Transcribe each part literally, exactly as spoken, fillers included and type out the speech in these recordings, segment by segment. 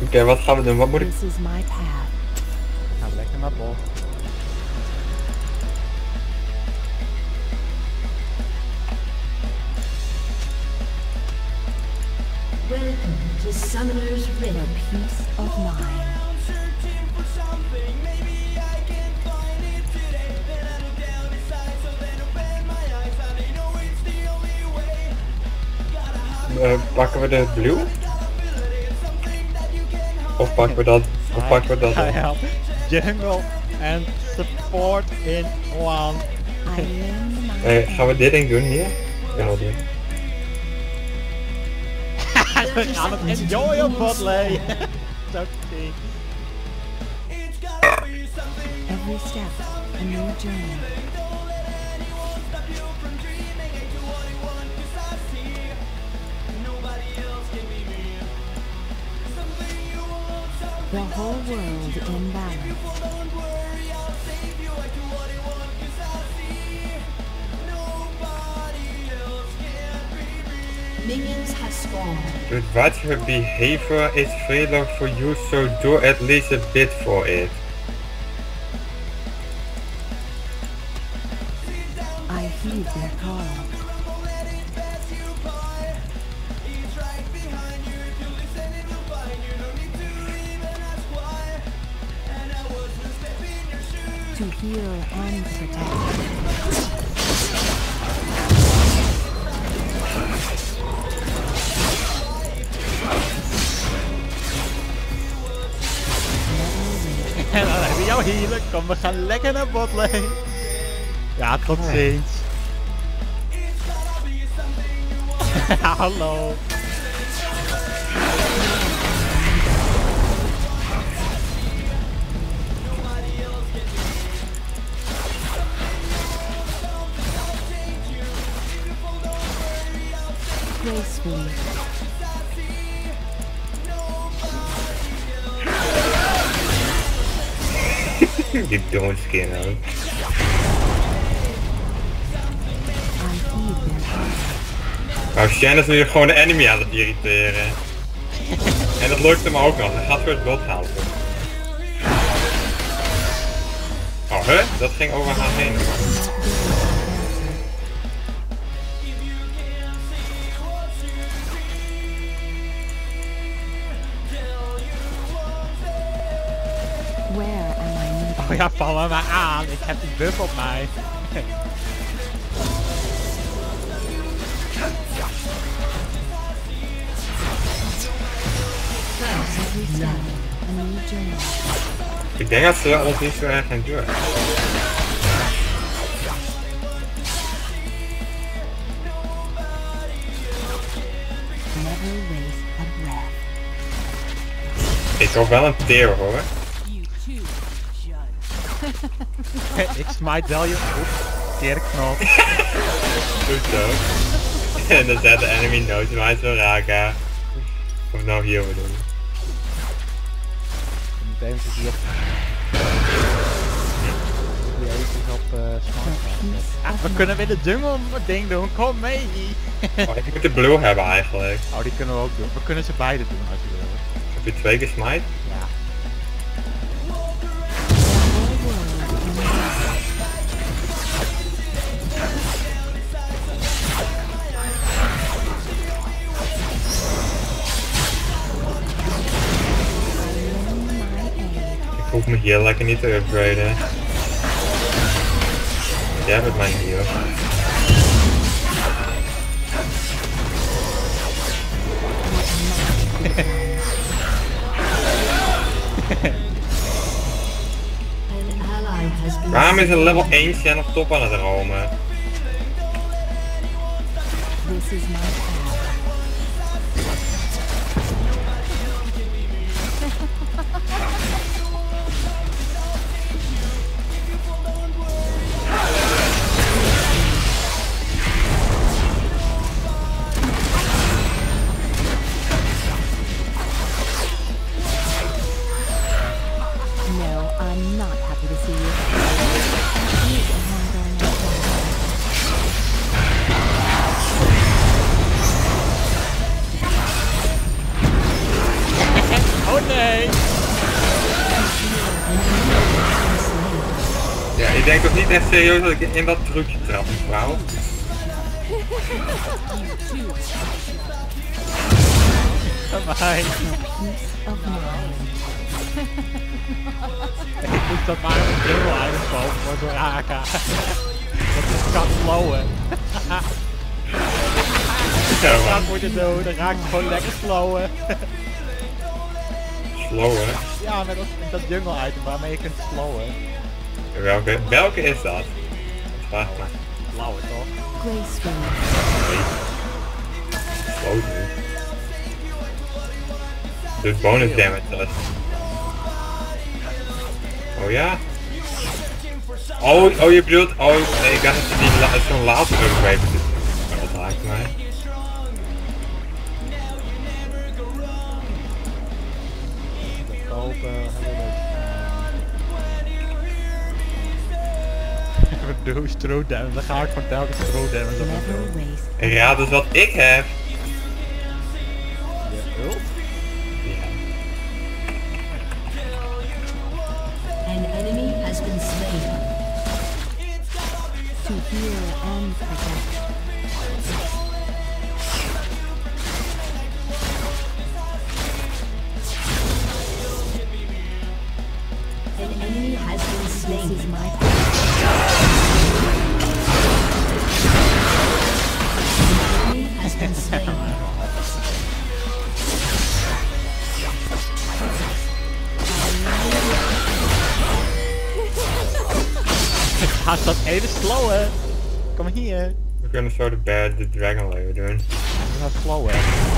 okay, wat gaan we doen? Wat moet ik... This is my path. Gaan we lekker naar bol. Welcome to Summoner's Rift. A peace of mind. Uh, pakken we de blue? Of pakken we dat? Of pakken we dat? Ja, ja. Jungle en support in one. I lend my Hey, gaan we dit ding doen hier? Ik ben al doen. We gaan het enjoyen op botlane. Zo king. every step a new journey. The whole world in balance. Minions have spawned. But whatever behavior is failure for you, so do at least a bit for it. I heed their call. To heal and protect. En dan hebben we jouw healer. Kom, we gaan lekker naar botlane. Ja, tot ziens. Hallo. Gracefully. Die don't skin ook. I heed their call. Nou, Shen is nu gewoon de enemy aan het irriteren. En dat lukt hem ook nog. Hij gaat voor het bot halen. Oh, hè? Dat ging over haar heen. Where am I needed? Oh ja, val me maar aan. Ik heb die buff op mij. Every step a new journey. Ik denk dat ze ons niet zo erg gaan doen. Never waste a breath. Ik hoop wel een teer hoor. Ik smite wel je op. Keerknop. Goed zo. En dan zet de enemy notes maar eens wel raken. Of nou hier we doen. Meteen zit hij op. Die eventjes op uh, smart. Ah, we kunnen weer de jungle ding doen. Kom mee. Oh, ik moet de blue hebben eigenlijk. Oh, die kunnen we ook doen. We kunnen ze beide doen als je wil. Heb je twee keer smite? Ja. Ik hoef me hier lekker niet te upgraden. Jij bent mijn hier. An ally has been Waarom is een level één Shen op top aan het romen? This is my path. No, I'm not happy to see you. You can handle my Oh nee! Ik denk toch niet echt serieus dat ik in dat trucje trap, mevrouw. Maar Peace of mind. ik moet dat maar een dubbel uitkomen voor door A K. Dat is kan flowen. Zo Dat man. moet je doen, dan raak ik gewoon lekker flowen. Slow hè. Ja, met dat, met dat jungle item waarmee je kunt flowen. Welke, welke is dat? Vraag maar. Flauwe toch? Gracefully. Slow nu. Doet bonus damage dus. Oh ja? Oh, oh je bedoelt, oh nee, ik dacht dat je die la zo'n laatste ook even doet. Maar dat raakt mij. Kopen, we doen throw damage, dan ga ik gewoon telkens throw damage op Never doen. waste. Raad dus wat ik heb. Je ult? Ja. An enemy has been slain. To heal and protect. An enemy has been This slain. is my An enemy has been slain. Ga dat even slowen. Kom hier. We kunnen zo de bad de dragon layer doen. We gaan slowen.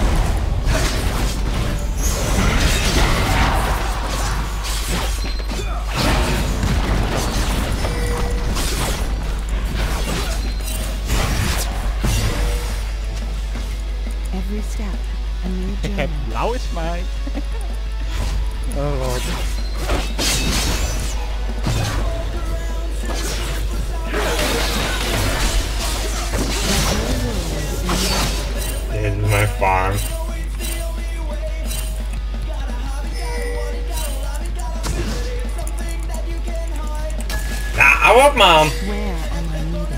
every step. A new Ik heb journey. blauwe smijt. Oh god. Dit is mijn farm. Nou, hou op man! Where am I needed?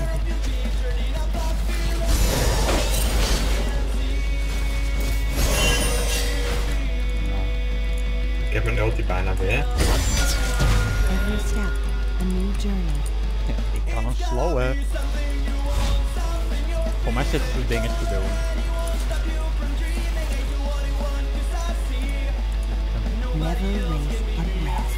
Ik heb mijn ulti bijna weer. Every step. A new journey. Ik kan hem slowen. Voor mij zitten ze dingen te doen. Never waste a breath.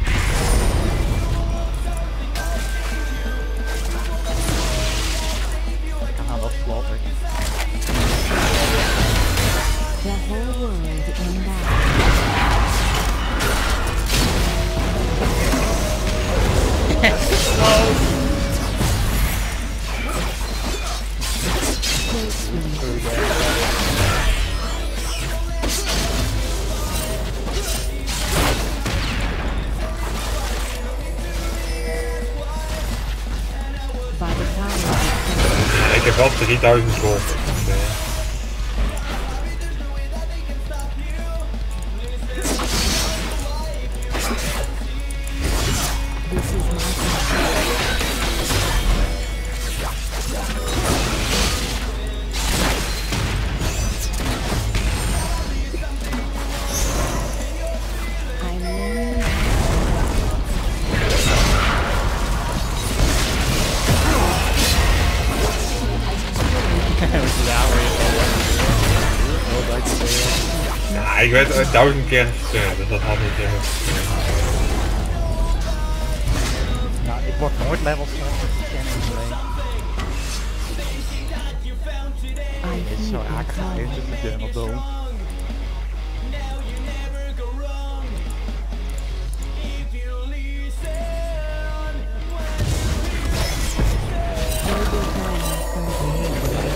Ik kan dat slowen. The whole world in that. By the time Ja, ik heb wel drieduizend gold. Dus, eh, this is my time. I learn. Ja, maar je wat ik zeg. ja, ik werd ooit duizend keer gestuurd, dus dat had niet heel Nou, ik word nooit level zestig. I Dit is zo heed raak my gaan calling. in de jungle doen. Will be going further.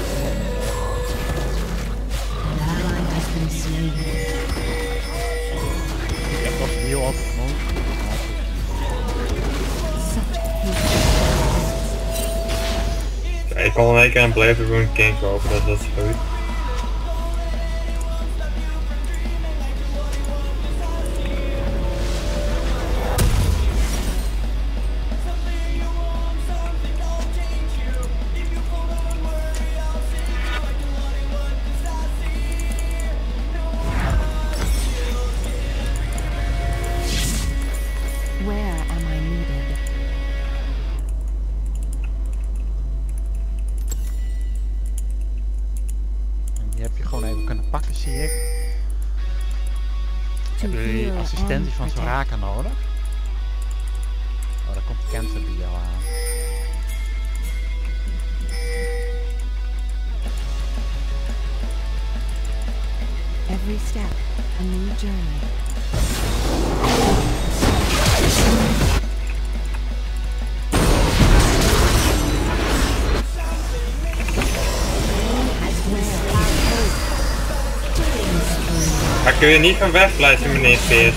An ally has been slain. Ik heb nog heel altijd genoemd. Such hate. Ja, ik kon in één keer een Blade of Rune King kopen, dus dat is goed. hier. To Hebben jullie heal and assistentie van protect. Soraka nodig? Oh, daar komt Cancer bij jou aan. Every step, a new journey. Maar kun je niet van weg blijven, meneer Peers?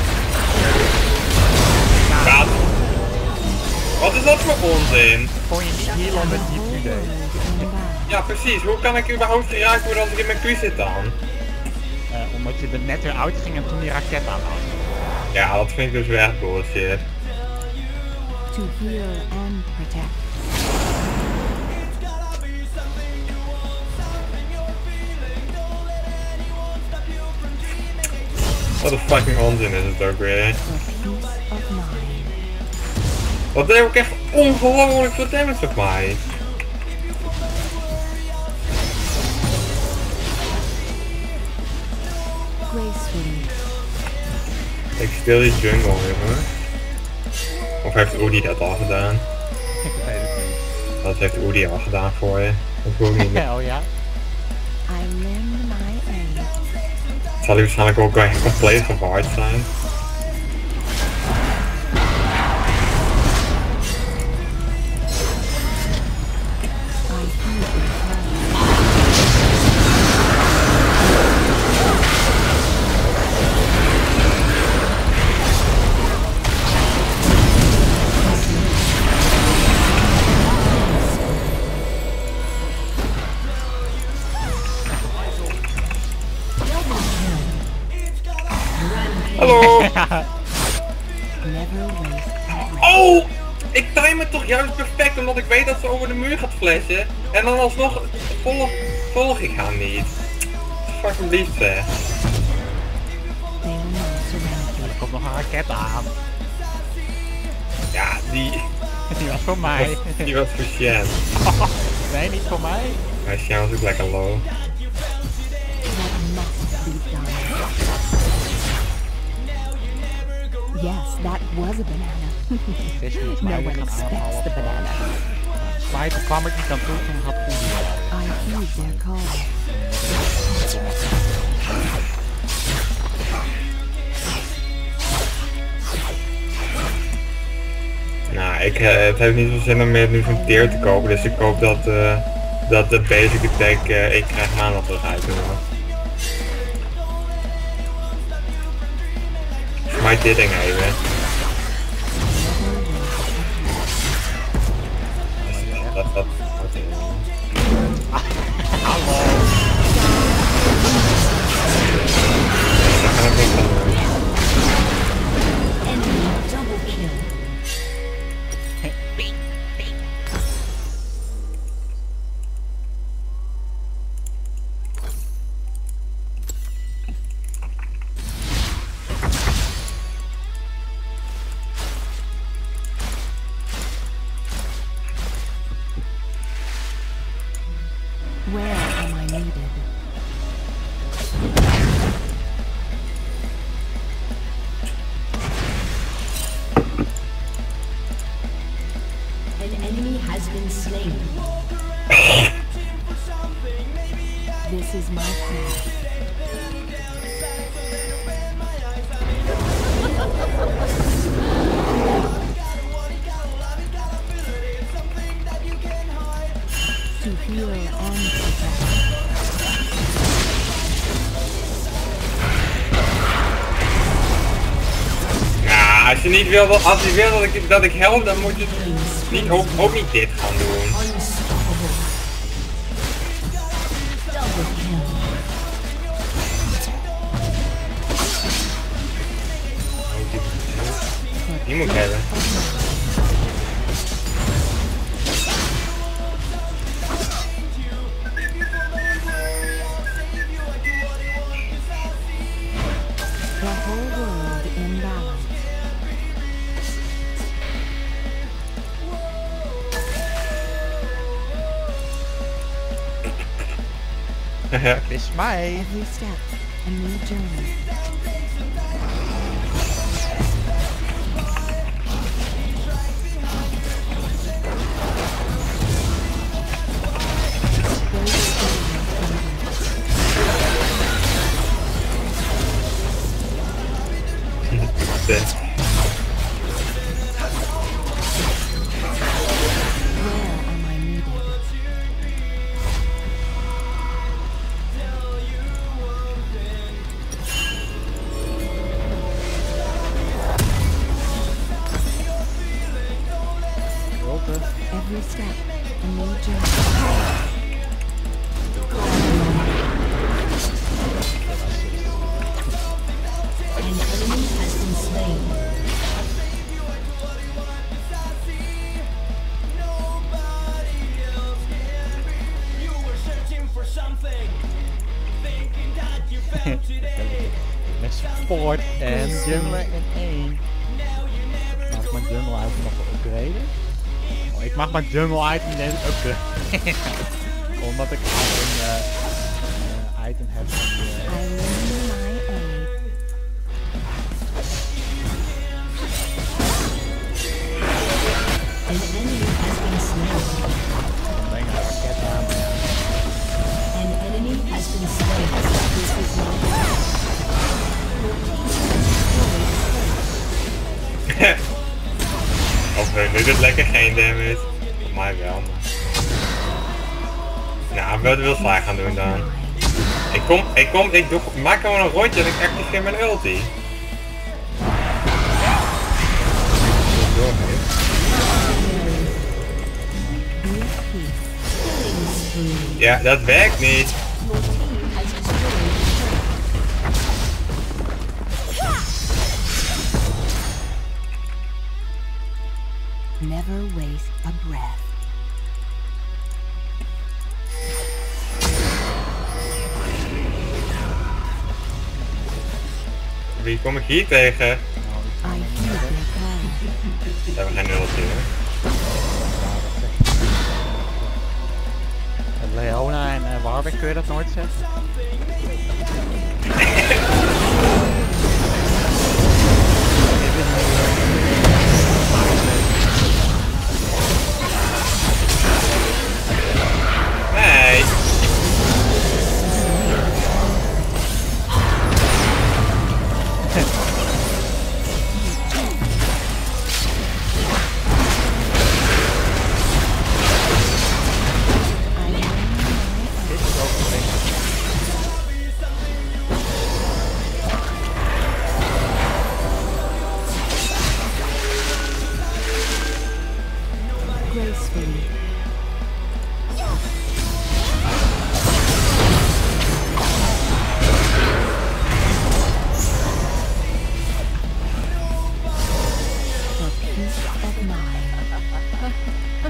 Wat? Wat is dat voor onzin? Kon je niet healen met die Q D? Ja, precies. Hoe kan ik überhaupt geraakt worden als ik in mijn Q zit dan? Uh, omdat je er net weer uit ging en toen die raket aan had. Ja, dat vind ik dus weer echt bullshit. To heal and protect. Wat een fucking onzin is het ook weer. For peace of mind. Wat deed ook echt ongelooflijk veel damage op mij. Gracefully. Ik speel die jungle, jongen. Of heeft Oedi dat al gedaan? Ik weet het niet. Dat heeft Oedi al gedaan voor je. Dat hoef ik niet meer. Oh ja? I lend my aid. Het zal hij waarschijnlijk ook echt compleet gewaard zijn. I heal the crowd. Hallo! Never waste that Oh! Ik time het toch juist perfect omdat ik weet dat ze over de muur gaat flashen. En dan alsnog volg, volg ik haar niet. Fucking lief zeg. they will not surround you. Er komt nog een raket aan. Ja, die, Die was voor mij. die was voor Shen. Nee, niet voor mij. Maar Shen was ook lekker low. What must be done. Yes, that was a banana. Dit is volgens No mij one weer gaan expects aanvallen. the banana. Spijt, kwam ik niet aan toe, toen had Oedi al. I heed their call. Nou, ik, eh, het heeft niet veel zin om meer nu zo'n tier te kopen, dus ik hoop dat, eh, dat de basic attack, eh, ik krijg maandag terug uit. Smijt dit ding even. Dat, dat, dat, Hallo. dat kan ik niet van doen. Enemy double kill. Where am I needed? An enemy has been slain. This is my path. To heal and protect. Ja, als je niet wil, dat- als je wil dat ik, dat ik help, dan moet je niet, ook, ook niet dit gaan doen. Unstoppable. Double kill. Die moet ik hebben. The whole world in balance. Het is mij. Every step, a new journey. Ten. Where am I needed? Rolte. Every step, a new journey. An enemy has been slain. Met support en jungler in één. Mag ik mijn jungle item nog upgraden? Oh, ik mag mijn jungle item niet eens upgraden. Omdat ik een uh, uh, item heb van I de... lend my aid. An enemy has been slain. Ik breng een raket aan, maar ja. An enemy has been slain. This is my path. Of hun doet het lekker geen damage. Voor mij wel, maar... Nou, wat wil zij gaan doen dan? Ik kom, ik kom, ik doe, maak gewoon een rondje en ik activeer mijn ulti. Be at peace. Killing spree. Ja, dat werkt niet. Your team has destroyed Never waste a breath. Wie kom ik hier tegen? I heed their call. We hebben geen ulti, hè? Leona en uh, Warwick, kun je dat nooit zetten? Nee. Gracefully. For peace of mind.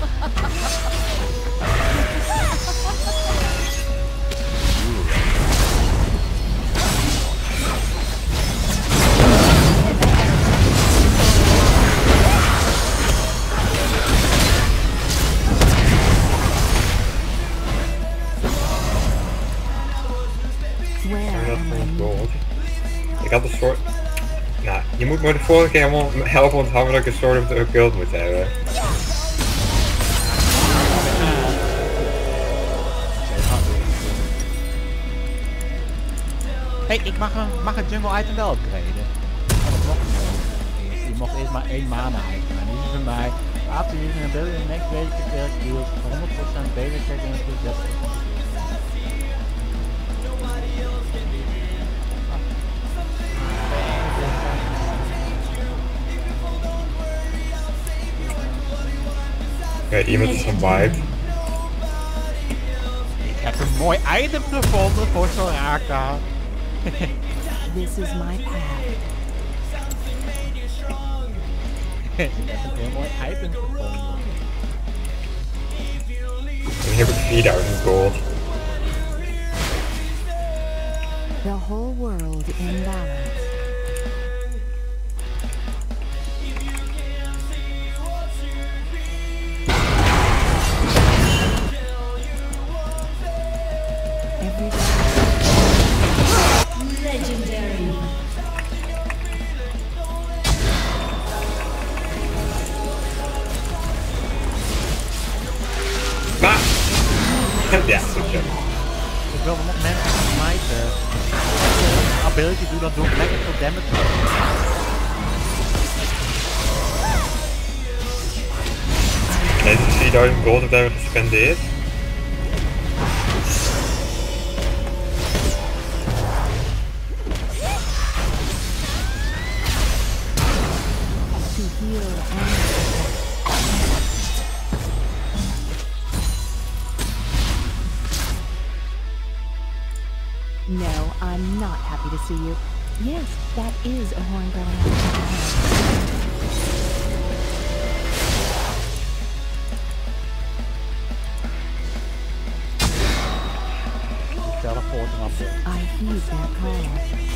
Where Dat am I vond ik needed? gold. Ik had een soort... Nou, je moet me de vorige keer helemaal helpen onthouden dat ik een soort of the occult moet hebben. Hey, ik mag een, mag een jungle item wel upgraden. Maar dat mocht niet. Eerst, je mocht eerst maar één mana item. En nu is het bij mij. After using a ability in the next basic attack deals honderd procent beter check in plus dertig procent. Oké, iemand is een vibe. Ik heb een mooi item gevonden voor Soraka. This is my path. Ik heb een heel mooi item gevonden. En hier heb ik vierduizend gold. The whole world in balance. Legendary. Maar... Ja, goed zo. Ik wil nog mensen smijten. Als ik ability doe, dan doe ik lekker veel damage. Deze drieduizend gold dat hebben we gespendeerd. To heal and No, I'm not happy to see you. Yes, that is a horn growing out of my head. Teleporting up there. I heed their call.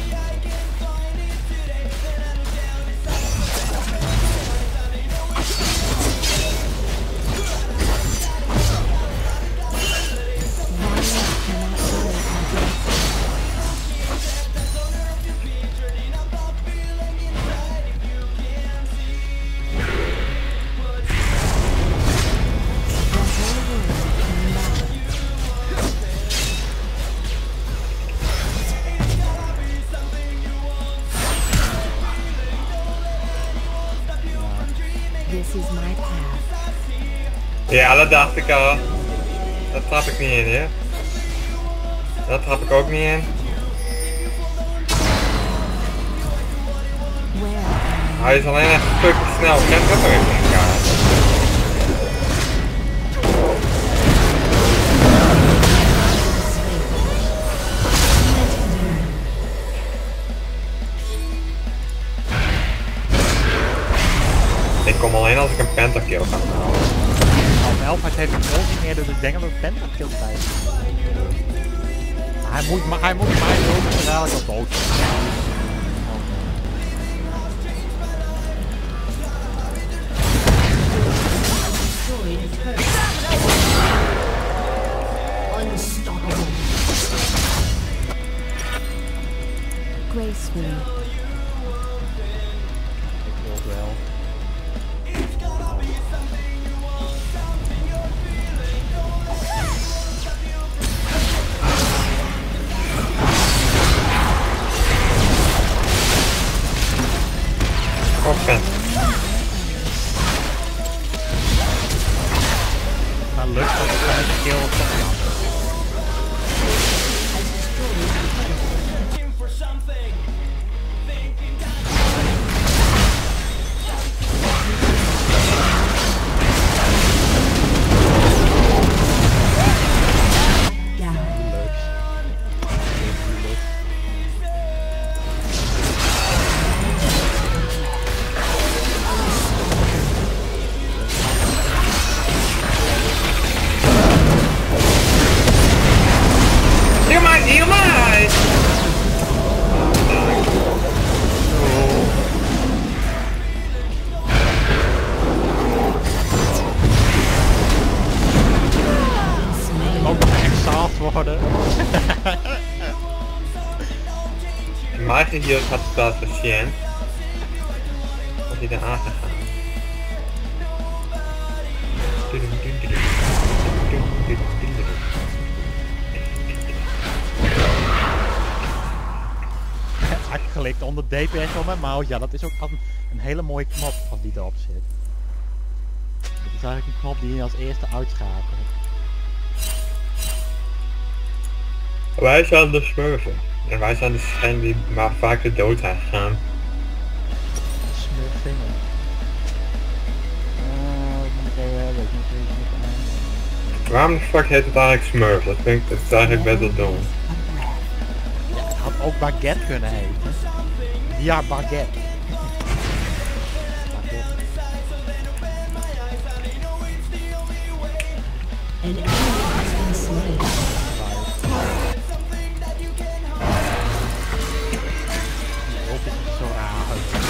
This is my path. Ja, dat dacht ik al. Dat trap ik niet in, hè. Dat trap ik ook niet in. Where am Hij is alleen echt fucking snel. Ik heb ook nog even een kaart. Ik kom alleen als ik een pentakill ga halen. Nou, Elfheid heeft het ook niet meer, dus ik denk dat het pentakill tijd. Hij moet, maar hij moet mij doden terwijl ik al dood ben. Unstoppable. gracefully? Ik wil het wel. Oké. Nou, lukt dat het met de kill of zo. Magie hier gaat het plaats van Shen. Was hij er aangegaan? Aangeklikt onder D P S van mijn mouse. Ja, dat is ook een, een hele mooie knop als die erop zit. Dat is eigenlijk een knop die je als eerste uitschakelt. Wij zijn de smurfen. En wij zijn de schijn die maar vaker dood zijn gegaan. Smurfingen. Waarom de fuck heet het eigenlijk smurf? Dat vind ik, dat is eigenlijk best wel dom. Ja, het had ook baguette kunnen heten. Ja, baguette. An enemy has been slain. Zo raar uit.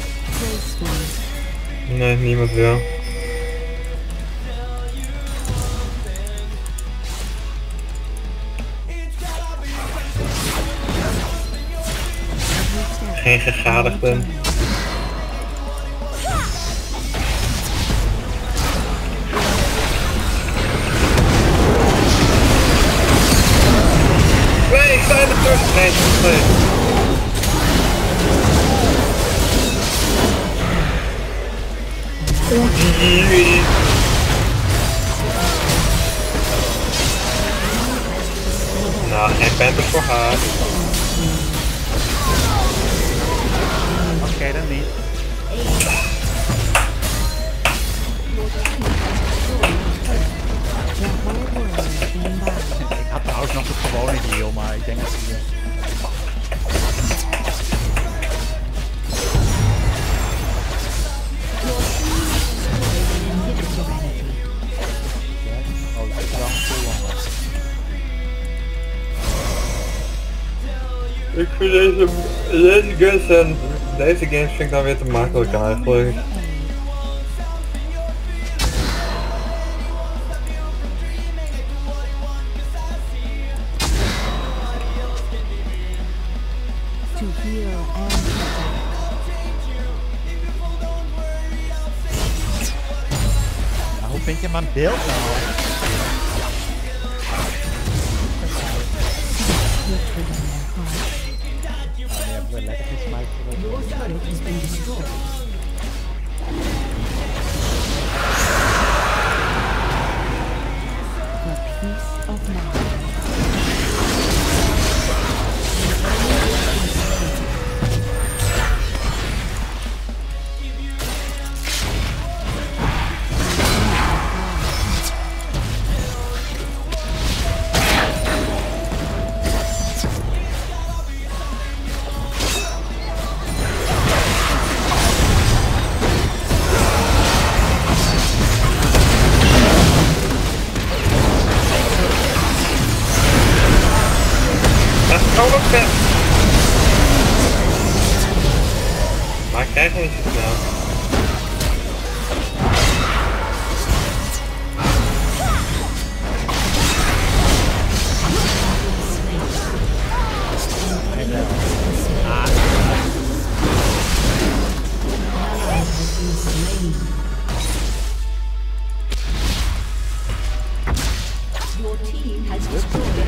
Nee, niemand wil. Geen gegadigden. Nee, ik sta in de tussen. Nee, nee. Oei. Nou, geen panthers voor haar. Oké, okay, dan niet. Ik had trouwens nog de gewone heal, maar ik denk dat die... Oh, dat is wel heel lang. Ik vind deze, deze guns en deze games vind ik dan weer te makkelijk eigenlijk. To heal and protect. Nou, hoe vind je mijn beeld nou? Lekker gesmijt voor Your turret has been destroyed. For peace of mind. Maar ik krijg niet zo snel. Your team has destroyed.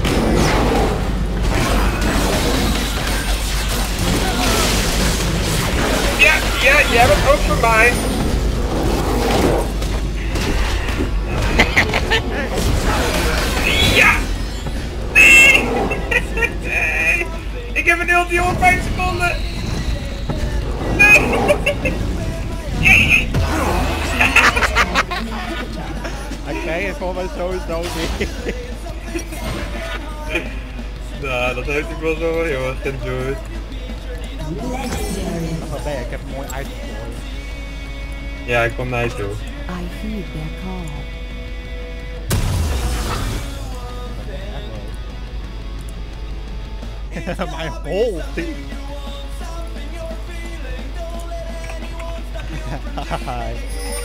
Ja, ja, jij bent ook voor mij. Ja! Nee! Nee! Ik heb een ulti op vijf seconden! Nee! Hij krijgt het voor mij sowieso niet. Nou, dat heeft ik wel zo wel heel erg enjoyed. Legendary. Wat ben je? Ik heb een mooi item voor je. Ja, ik kom naar je toe. I heed their call. Mijn whole team. Hi.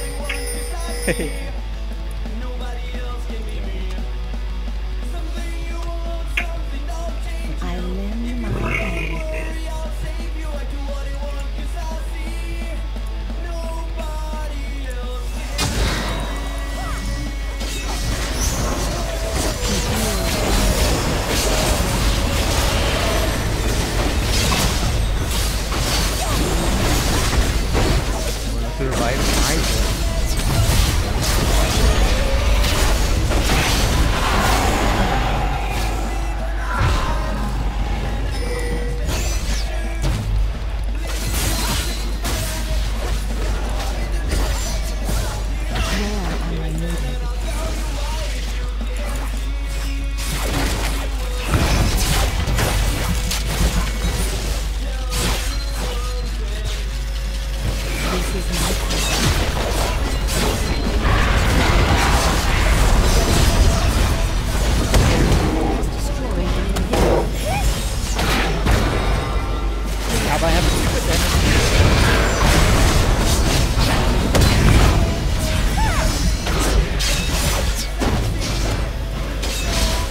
I lend my aid. Survive item. Ja, wij hebben super damage.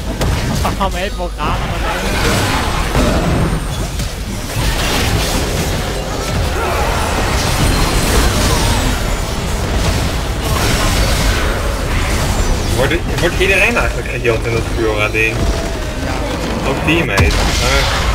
Haha, met Morgana naar beneden. Wordt, wordt iedereen eigenlijk geheeld in dat Fiora ding? Ook teammate. Uh,